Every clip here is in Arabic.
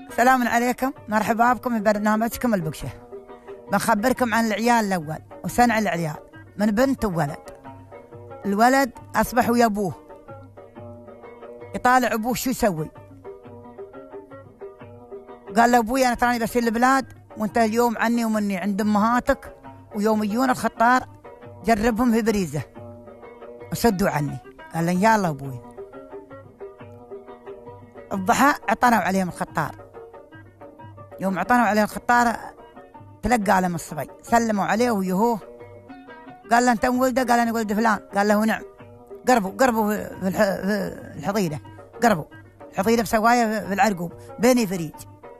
سلام عليكم، مرحبا بكم في برنامجكم البقشة. بنخبركم عن العيال الأول وسنع العيال من بنت وولد. الولد أصبح ويا أبوه، يطالع أبوه شو يسوي. قال له أبوي أنا تراني بسير البلاد وأنت اليوم عني ومني عند أمهاتك، ويوم يجون الخطار جربهم في بريزة وسدوا عني. قال له يلا أبوي. الضحى عطنوا عليهم الخطار، يوم عطنوا عليه الخطار تلقى لهم الصبي، سلموا عليه ويهوه. قال له أنت ولده؟ قال أنا ولد فلان. قال له نعم. قربوا في الحضيرة، قربوا الحضيرة بسوايا في العرقوب بيني فريج.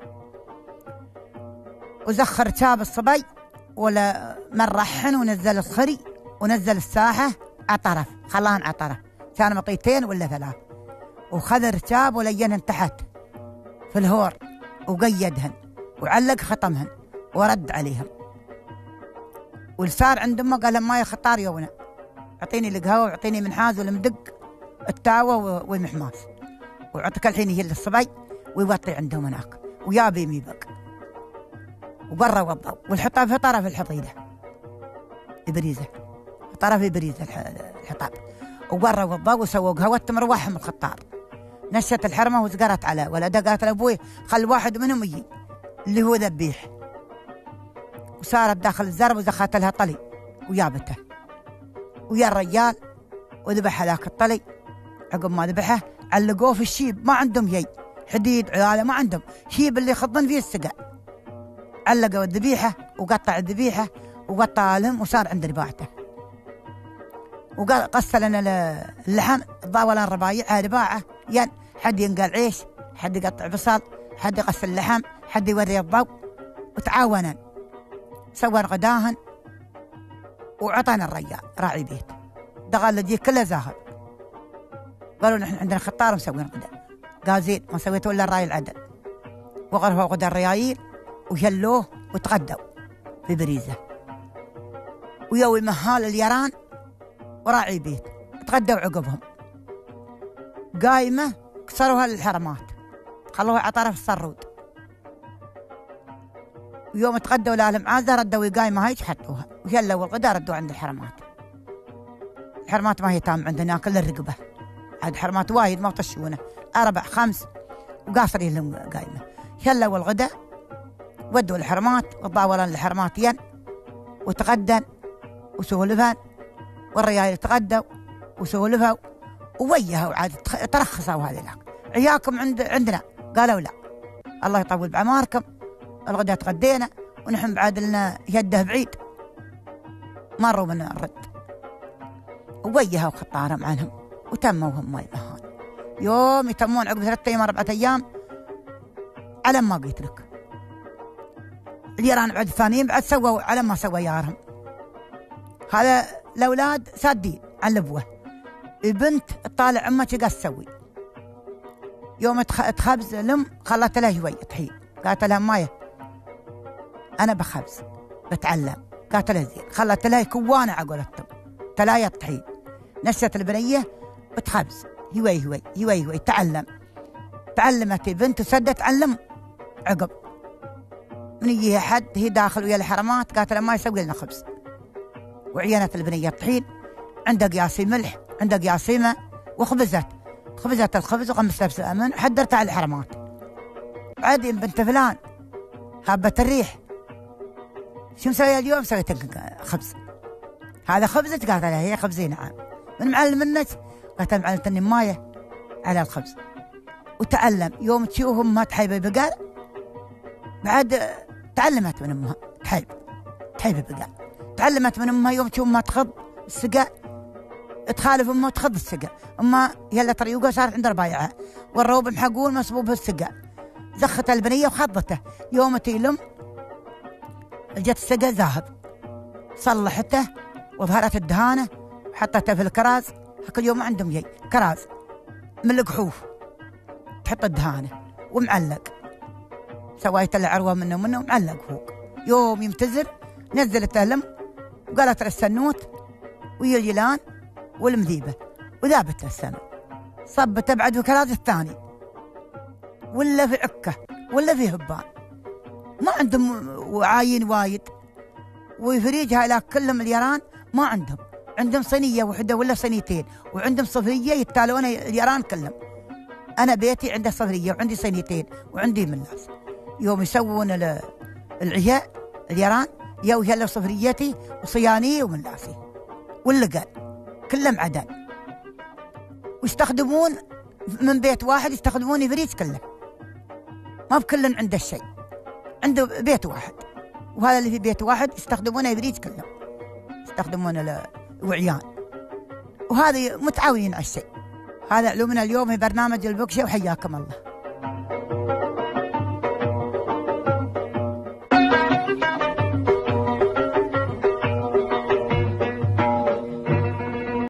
وزخر شاب الصبي ولا من رحن ونزل الخري ونزل الساحة عطرف، خلاهن عطرف، كان مطيتين ولا ثلاث. وخذ الرشاب ولينهن تحت في الهور وقيدهن وعلق ختمهن ورد عليهم. والصار عند امه قال ما يخطار يونا، اعطيني القهوه واعطيني منحاز والمدق التاوه والمحماس، وعطك الحين يجي للصبي ويوطي عندهم هناك ويابي ميبق. وبرا وضوا والحطاب في طرف الحطيده بريزه، طرف بريزه الحطاب. وبرا وضوا وسووا قهوه مروحهم الخطار. نشت الحرمه وزقرت على ولدها، قالت لابوي خل واحد منهم يجي اللي هو ذبيح. وصارت داخل الزرب وزخت لها طلي ويابته، ويا الرجال وذبح هذاك الطلي. عقب ما ذبحه علقوه في الشيب، ما عندهم شيء حديد عياله، ما عندهم شيب اللي يخضن فيه السقا. علقوا الذبيحه وقطع الذبيحه وقطع لهم وصار عند رباعته. وقال قص لنا اللحم ضاولان ربايعها رباعه، ين حد ينقل عيش، حد يقطع بصل، حد يقص اللحم، حد يوري الضوء. وتعاونا سوى غداهن وعطانا الرجال راعي بيت. دغال الجيل كله زاهر. قالوا نحن عندنا خطار مسوين غدا. قال زين ما سويتوا الا الراي العدل. وغرفوا غدا الريايل وشلوه وتغدوا في بريزه. ويوي مهال اليران وراعي بيت تغدوا عقبهم. قايمه كسروها للحرمات، خلوها على طرف الصرود. ويوم تغدوا لهم عازة ردوا قايمه هاي حطوها وشلوا الغدا ردوا عند الحرمات. الحرمات ما هي تام عندنا كل الرقبه، عاد حرمات وايد ما طشونه 4 5 وقاصرين لهم قايمه. شلوا الغدا ودوا الحرمات وضاولن الحرمات ين وتغدن وسولفن، والرجال تغدوا وسولفوا وويهوا وعاد ترخصوا. هذه لك عياكم عندنا. قالوا لا، الله يطول بعماركم، الغدا تغدينا ونحن بعد لنا يده بعيد. مروا من الرد وويهوا خطارهم عنهم وتموهم ما يمهان. يوم يتمون عقب 3 أيام 4 أيام على ما قلت لك. اليران بعد الثانيين بعد سووا على ما سوى يارهم. هذا الأولاد سادين عن الأبوة. البنت تطالع أمها شو قاعد تسوي. يوم تخبز لم خلت لها شوي طحين، قالت لها مايه أنا بخبز بتعلم. قالت لها زين، خلت لها كوانة على قولتهم 3 طحين. نشت البنية بتخبز هوي تعلمت البنت وسدت تعلم. عقب من يجيها حد هي داخل ويا الحرمات قالت لها ما يسوي لنا خبز. وعينت البنية طحين، عندها قياسي ملح، عندها قياسي ماء، وخبزت الخبز وقمت لبس الأمن وحدرتها على الحرمات. بعدين بنت فلان هابة الريح شو مسوية اليوم؟ سويت خبز. هذا خبزك؟ قالت لها هي خبزي نعم. من معلم منك؟ قالت لها معلمتني مايه على الخبز. وتعلم يوم تشوفهم ما تحيب بقال بعد تعلمت من امها تحيب بقال. تعلمت من امها يوم تشوف ما تخض السقا تخالف امها تخض السقا. امها يلا طريقها صارت عند ربايعها والروب محقول مصبوب في السقا. زخت البنيه وخضته. يوم تيلم جت السقا ذهب، صلحته وظهرت الدهانه وحطتها في الكراز. كل يوم عندهم جاي كراز من القحوف تحط الدهانه ومعلق. سويت له عروه منه ومعلق فوق. يوم يمتزر نزلت لهم وقالت السنوت ويا الجيلان والمذيبه وذابت السنه. صبت بعد في كراز الثاني ولا في عكه ولا في هبان، ما عندهم وعاين وايد، وفريج هؤلاء كلهم اليران ما عندهم صينية وحدة ولا صينيتين، وعندهم صفرية يتالون اليران كلهم. أنا بيتي عنده صفرية وعندي صينيتين وعندي ملاس. يوم يسوون العشاء اليران يلا صفريتي وصياني وملاسي واللقال كلهم عدن، ويستخدمون من بيت واحد يستخدمون فريج كله، ما بكل عنده الشيء، عنده بيت واحد، وهذا اللي في بيت واحد يستخدمونه فريج كله، يستخدمون الوعيان، وهذا متعاونين على الشيء. هذا علومنا اليوم في برنامج البكشة، وحياكم الله.